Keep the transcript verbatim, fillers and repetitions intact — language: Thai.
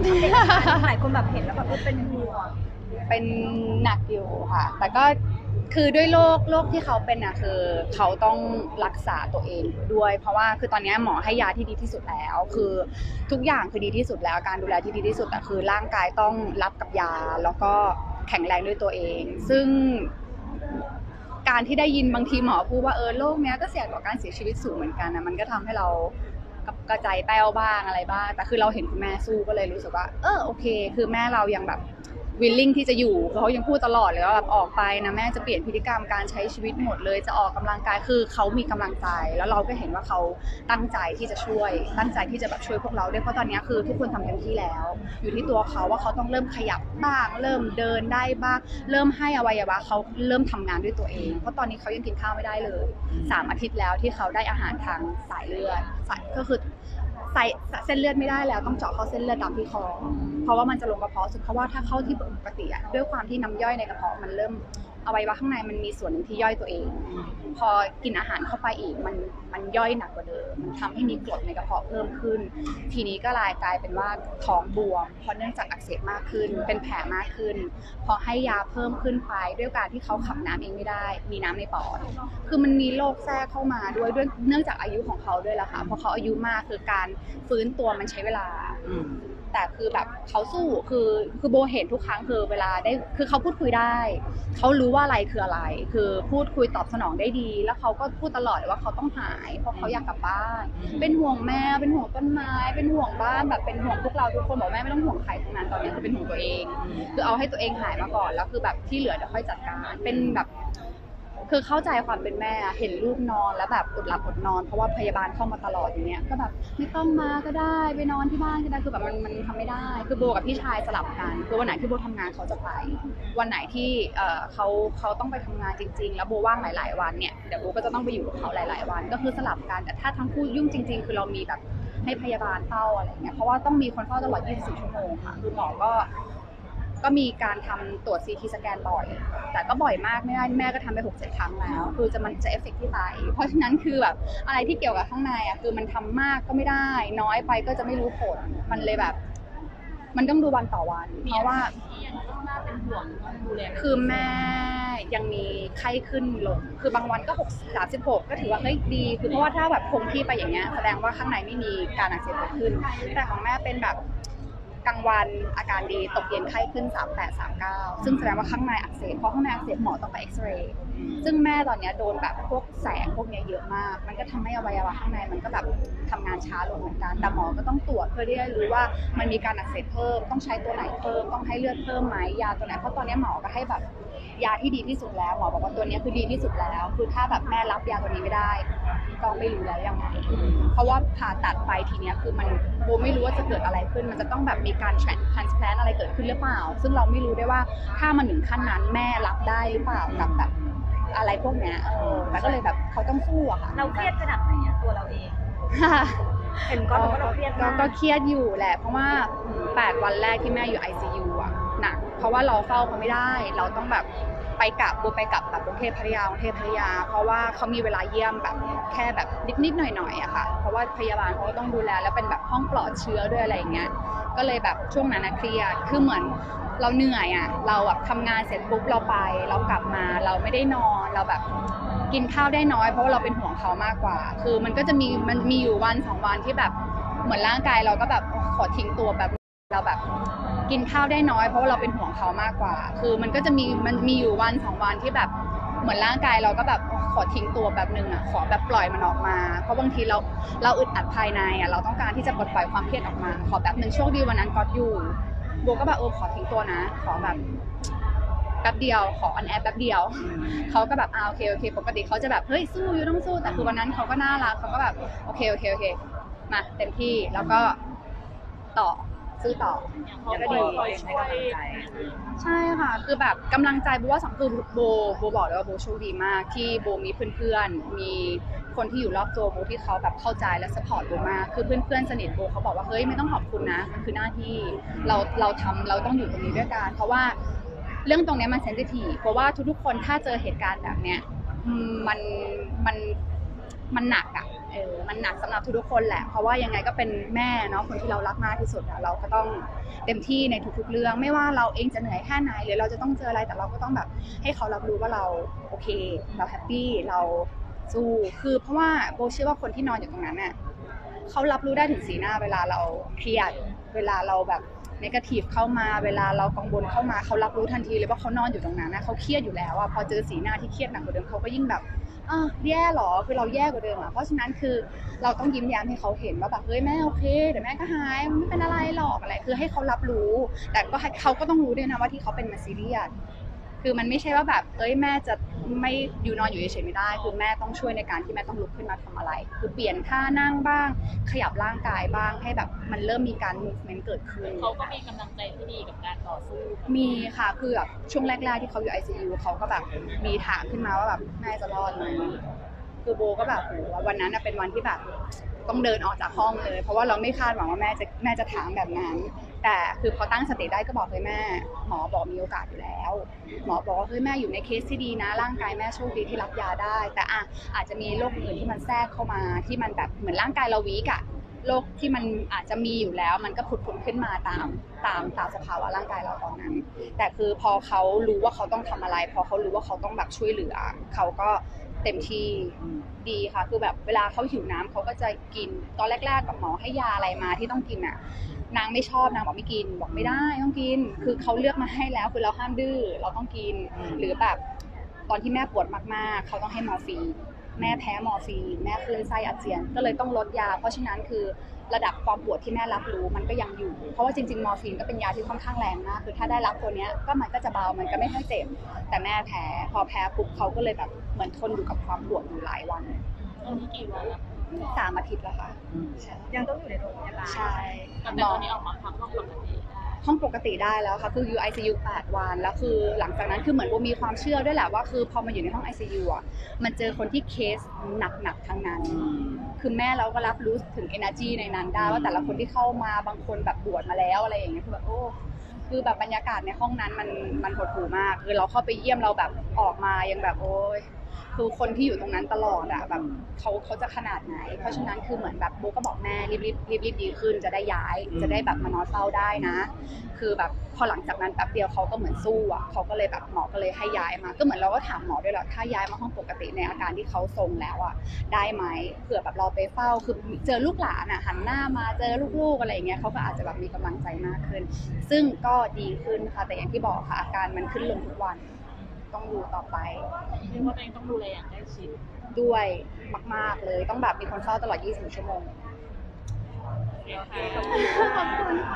หลายคนแบบเห็นแล้วแบบเป็นห่วงเป็นหนักอยู่ค่ะแต่ก็คือด้วยโรคโรคที่เขาเป็นอ่ะคือเขาต้องรักษาตัวเองด้วยเพราะว่าคือตอนนี้หมอให้ยาที่ดีที่สุดแล้วคือทุกอย่างคือดีที่สุดแล้วการดูแลที่ดีที่สุดแต่คือร่างกายต้องรับกับยาแล้วก็แข็งแรงด้วยตัวเองซึ่งการที่ได้ยินบางทีหมอพูดว่าเออโรคเนี้ยก็เสี่ยงต่อการเสียชีวิตสูงเหมือนกันนะมันก็ทำให้เรากระจายแป้วบ้างอะไรบ้างแต่คือเราเห็นคุณแม่สู้ก็เลยรู้สึกว่าเออโอเคคือแม่เรายังแบบวิลลิ่งที่จะอยู่เขายังพูดตลอดเลยว่าแบบออกไปนะแม่จะเปลี่ยนพฤติกรรมการใช้ชีวิตหมดเลยจะออกกำลังกายคือเขามีกำลังใจแล้วเราก็เห็นว่าเขาตั้งใจที่จะช่วยตั้งใจที่จะแบบช่วยพวกเราด้วยเพราะตอนนี้คือทุกคนทำเต็มที่แล้วอยู่ที่ตัวเขาว่าเขาต้องเริ่มขยับบ้างเริ่มเดินได้บ้างเริ่มให้อวัยวะเขาเริ่มทำงานด้วยตัวเองเพราะตอนนี้เขายังกินข้าวไม่ได้เลยสามอาทิตย์แล้วที่เขาได้อาหารทางสายเลือดสายก็คือใส่เส้นเลือดไม่ได้แล้วต้องเจาะเข้าเส้นเลือดดำที่คอเพราะว่ามันจะลงกระเพาะสุดเพราะว่าถ้าเข้าที่ปกติอะด้วยความที่น้ำย่อยในกระเพาะมันเริ่มอวัยวะข้างในมันมีส่วนหนึ่งที่ย่อยตัวเองพอกินอาหารเข้าไปอีกมันมันย่อยหนักกว่าเดิมมันทำให้มีกรดในกระเพาะเพิ่มขึ้นทีนี้ก็กลายเป็นว่าท้องบวมเพราะเนื่องจากอักเสบมากขึ้นเป็นแผลมากขึ้นพอให้ยาเพิ่มขึ้นไปด้วยการที่เขาขับน้ำเองไม่ได้มีน้ำในปอดคือมันมีโรคแทรกเข้ามาด้วยด้วยเนื่องจากอายุของเขาด้วยล่ะค่ะเพราะเขาอายุมากคือการฟื้นตัวมันใช้เวลาแต่คือแบบเขาสู้คือคือโบเห็นทุกครั้งคือเวลาได้คือเขาพูดคุยได้เขารู้ว่าอะไรคืออะไรคือพูดคุยตอบสนองได้ดีแล้วเขาก็พูดตลอดว่าเขาต้องหายเพราะเขาอยากกลับบ้านเป็นห่วงแม่เป็นห่วงต้นไม้เป็นห่วงบ้านแบบเป็นห่วงพวกเราทุกคนบอกแม่ไม่ต้องห่วงใครทั้งนั้นตอนนี้คือเป็นห่วงตัวเองคือเอาให้ตัวเองหายมาก่อนแล้วคือแบบที่เหลือเดี๋ยวค่อยจัดการเป็นแบบคือเข้าใจความเป็นแม่เห็นลูกนอนแล้วแบบอดหลับอดนอนเพราะว่าพยาบาลเข้ามาตลอดอย่างเงี้ยก็แบบไม่ต้องมาก็ได้ไปนอนที่บ้านก็ได้คือแบบมันมันทำไม่ได้คือโบกับพี่ชายสลับกันคือวันไหนที่โบทำงานเขาจะไปวันไหนที่เออเขาเขาต้องไปทำงานจริงๆแล้วโบว่างหลายๆวันเนี่ยเดี๋ยวโบก็จะต้องไปอยู่กับเขาหลายๆวันก็คือสลับกันแต่ถ้าทั้งคู่ยุ่งจริงๆคือเรามีแบบให้พยาบาลเฝ้าอะไรเงี้ยเพราะว่าต้องมีคนเฝ้าตลอดยี่สิบสี่ชั่วโมงค่ะคือหมอก็ก็มีการทำตรวจ ซี ที สแกนบ่อยแต่ก็บ่อยมากไม่ได้แม่ก็ทำไป หกเจ็ด ครั้งแล้วคือจะมันจะเอฟเฟกต์ที่ไตเพราะฉะนั้นคือแบบอะไรที่เกี่ยวกับข้างในอ่ะคือมันทำมากก็ไม่ได้น้อยไปก็จะไม่รู้ผลมันเลยแบบมันต้องดูวันต่อวันเพราะว่าคือแม่ยังมีไข้ขึ้นลงคือบางวันก็หก สามสิบหกก็ถือว่าเฮ้ยดีคือเพราะว่าถ้าแบบคงที่ไปอย่างเงี้ยแสดงว่าข้างในไม่มีการอักเสบเกิดขึ้นแต่ของแม่เป็นแบบกลางวันอาการดีตกเย็นไข้ขึ้นสามแปด สามเก้าซึ่งแสดงว่าข้างในอักเสบเพราะข้างในอักเสบหมอต้องไปเอ็กซเรย์ซึ่งแม่ตอนนี้โดนแบบพวกแสงพวกนี้เยอะมากมันก็ทำให้อวัยวะข้างในมันก็แบบทำงานช้าลงเหมือนกันแต่หมอก็ต้องตรวจเพื่อที่จะรู้ว่ามันมีการอักเสบเพิ่มต้องใช้ตัวไหนเพิ่มต้องให้เลือดเพิ่มไหมยาตัวไหนเพราะตอนนี้หมอก็ให้แบบยาที่ดีที่สุดแล้วหมอบอกว่าตัวนี้คือดีที่สุดแล้วคือถ้าแบบแม่รับยาตัวนี้ไม่ได้ก็ไม่รู้แล้วยังไงเพราะว่าผ่าตัดไปทีเนี้ยคือมันโบไม่รู้ว่าจะเกิดอะไรขึ้นมันจะต้องแบบมีการtransplant อะไรเกิดขึ้นหรือเปล่าซึ่งเราไม่รู้ได้ว่าถ้ามันถึงขั้นนั้นแม่รับได้หรือเปล่ากับแบบอะไรพวกเนี้ยเออแต่ก็เลยแบบเขาต้องสู้อะค่ะเราเครียดขนาดไหนอะตัวเราเองเห็นก็บอกว่าเราเครียดมากก็เครียดอยู่แหละเพราะว่าแปดวันแรกที่แม่อยู่ ไอ ซี ยู อะหนักเพราะว่าเราเฝ้าเขาไม่ได้เราต้องแบบไปกลับโบไปกลับแบบกรุงเทพพัทยากรุงเทพพัทยาเพราะว่าเขามีเวลาเยี่ยมแบบแค่แบบนิดๆหน่อยๆอะค่ะเพราะว่าพยาบาลเขาก็ต้องดูแลแล้วเป็นแบบห้องปลอดเชื้อด้วยอะไรอย่างเงี้ยก็เลยแบบช่วงนั้นนะเครียดคือเหมือนเราเหนื่อยอะเราแบบทำงานเสร็จปุ๊บเราไปเรากลับมาเราไม่ได้นอนเราแบบกินข้าวได้น้อยเพราะว่าเราเป็นห่วงเขามากกว่าคือมันก็จะมีมันมีอยู่วันสองวันที่แบบเหมือนร่างกายเราก็แบบขอทิ้งตัวแบบเราแบบกินข้าวได้น้อยเพราะว่าเราเป็นห่วงเขามากกว่าคือมันก็จะมีมันมีอยู่วันสองวันที่แบบเหมือนร่างกายเราก็แบบขอทิ้งตัวแบบนึงอ่ะขอแบบปล่อยมันออกมาเพราะบางทีเราเราอึดอัดภายในอ่ะเราต้องการที่จะปลดปล่อยความเครียดออกมาขอแบบนึงโชคดีวันนั้นก็อยู่โบก็แบบเออขอทิ้งตัวนะขอแบบแป๊บเดียวขอออนแอร์แป๊บเดียวเขาก็แบบอ่าโอเคโอเคปกติเขาจะแบบเฮ้ยสู้อยู่ต้องสู้แต่คือวันนั้นเขาก็น่ารักเขาก็แบบโอเคโอเคโอเคมาเต็มที่แล้วก็ต่อสู้ต่อก็ดีใช่ค่ะคือแบบกำลังใจโบว่าสองคือโบโบบอกเลยว่าโบโชคดีมากที่โบมีเพื่อนๆมีคนที่อยู่รอบตัวโบที่เขาแบบเข้าใจและสปอร์ตโบมากคือเพื่อนๆสนิทโบเขาบอกว่าเฮ้ยไม่ต้องขอบคุณนะมันคือหน้าที่เราเราทำเราต้องอยู่ตรงนี้ด้วยกันเพราะว่าเรื่องตรงนี้มันเซนซิทีฟเพราะว่าทุกๆคนถ้าเจอเหตุการณ์แบบเนี้ยมันมันมันหนักอ่ะเออมันหนักสำหรับทุกๆคนแหละเพราะว่ายังไงก็เป็นแม่เนาะคนที่เรารักมากที่สุดอะเราก็ต้องเต็มที่ในทุกๆเรื่องไม่ว่าเราเองจะเหนื่อยแค่ไหนหรือเราจะต้องเจออะไรแต่เราก็ต้องแบบให้เขารับรู้ว่าเราโอเคเราแฮปปี้เราสู้คือเพราะว่าโบเชื่อว่าคนที่นอนอยู่ตรงนั้นน่ะเขารับรู้ได้ถึงสีหน้าเวลาเราเครียดเวลาเราแบบเนกาทีฟเข้ามาเวลาเรากังวลเข้ามาเขารับรู้ทันทีเลยว่าเขานอนอยู่ตรงนั้นนะเขาเครียดอยู่แล้วอะพอเจอสีหน้าที่เครียดหนักกว่าเดิมเขาก็ยิ่งแบบอ่ะแย่หรอคือเราแย่กว่าเดิมอ่ะเพราะฉะนั้นคือเราต้องยิ้มแย้มให้เขาเห็นว่าแบบเฮ้ยแม่โอเคเดี๋ยวแม่ก็หายไม่เป็นอะไรหรอกอะไรคือให้เขารับรู้แต่ก็ให้เขาก็ต้องรู้ด้วยนะว่าที่เขาเป็นมาซีเรียสคือมันไม่ใช่ว่าแบบเอ้ยแม่จะไม่อยู่นอนอยู่เฉยๆไม่ได้คือแม่ต้องช่วยในการที่แม่ต้องลุกขึ้นมาทำอะไรคือเปลี่ยนท่านั่งบ้างขยับร่างกายบ้างให้แบบมันเริ่มมีการ movement เกิดขึ้นเขาก็มีกำลังใจที่ดีกับการต่อสู้มีค่ะคือแบบช่วงแรกๆที่เขาอยู่ ไอ ซี ยู เขาก็แบบมีถามขึ้นมาว่าแบบแม่จะรอดไหมคือโบก็แบบโหวันนั้นเป็นวันที่แบบต้องเดินออกจากห้องเลยเพราะว่าเราไม่คาดหวังว่าแม่จะแม่จะถามแบบนั้นแต่คือพอตั้งสติได้ก็บอกเลยแม่หมอบอกมีโอกาสอยู่แล้วหมอบอกว่าเฮ้ยแม่อยู่ในเคสที่ดีนะร่างกายแม่โชคดีที่รับยาได้แต่อ่ะอาจจะมีโรคอื่นที่มันแทรกเข้ามาที่มันแบบเหมือนร่างกายเราวีกอะโรคที่มันอาจจะมีอยู่แล้วมันก็ผุดๆขึ้นมาตามตามตามสภาวะร่างกายเราตอนนั้นแต่คือพอเขารู้ว่าเขาต้องทำอะไรพอเขารู้ว่าเขาต้องแบบช่วยเหลือเขาก็เต็มที่ดีค่ะคือแบบเวลาเขาหิวน้ำเขาก็จะกินตอนแรกๆกับหมอให้ยาอะไรมาที่ต้องกินอ่ะนางไม่ชอบนางบอกไม่กินบอกไม่ได้ต้องกินคือเขาเลือกมาให้แล้วคือเราห้ามดื้อเราต้องกินหรือแบบตอนที่แม่ปวดมากๆเขาต้องให้มอร์ฟีนแม่แพ้มอร์ฟีนแม่คลื่นไส้อาเจียนก็เลยต้องลดยาเพราะฉะนั้นคือระดับความปวดที่แม่รับรู้มันก็ยังอยู่เพราะว่าจริงๆมอร์ฟีนก็เป็นยาที่ค่อนข้างแรงมากคือถ้าได้รับตัวเนี้ยก็มันก็จะเบามันก็ไม่ค่อยเจ็บแต่แม่แพ้พอแพ้ปุ๊บเขาก็เลยแบบเหมือนทนอยู่กับความปวดอยู่หลายวันตอนนี้กี่วันแล้วสามอาทิตย์แล้วค่ะใช่ยังต้องอยู่ในโรงพยาบาลใช่แต่ตอนนี้ออกมาพักห้องปกติห้องปกติได้แล้วค่ะคืออยู่ ไอ ซี ยู แปดวันแล้วคือหลังจากนั้นคือเหมือนโบมีความเชื่อด้วยแหละว่าคือพอมาอยู่ในห้อง ไอ ซี ยู อ่ะมันเจอคนที่เคสหนักๆทั้งนั้นคือแม่เราก็รับรู้ถึง energy ในนั้นได้ว่าแต่ละคนที่เข้ามาบางคนแบบบวชมาแล้วอะไรอย่างเงี้ยคือแบบโอ้คือแบบบรรยากาศในห้องนั้นมันมันหดหู่มากคือเราเข้าไปเยี่ยมเราแบบออกมายังแบบโอ้ยคือคนที่อยู่ตรงนั้นตลอดอะแบบเขาเขาจะขนาดไหนเพราะฉะนั้นคือเหมือนแบบโบก็บอกแม่รีบรีบรีบรีบดีขึ้นจะได้ย้ายจะได้แบบมานอนเฝ้าได้นะคือแบบพอหลังจากนั้นแป๊บเดียวเขาก็เหมือนสู้อะเขาก็เลยแบบหมอก็เลยให้ย้ายมาก็เหมือนเราก็ถามหมอด้วยแหละถ้าย้ายมาห้องปกติในอาการที่เขาทรงแล้วอะได้ไหมเผื่อแบบเราไปเฝ้าคือเจอลูกหลานอะหันหน้ามาเจอลูกๆอะไรอย่างเงี้ยเขาก็อาจจะแบบมีกำลังใจมากขึ้นซึ่งก็ดีขึ้นค่ะแต่อย่างที่บอกค่ะอาการมันขึ้นลงทุกวันต้องดูต่อไปเรียกว่าตัวเองต้องดูแลอย่างใกล้ชิดด้วยมากๆเลยต้องแบบมีคนเฝ้าตลอดยี่สิบสี่ชั่วโมงโอเคค่ะขอบคุณ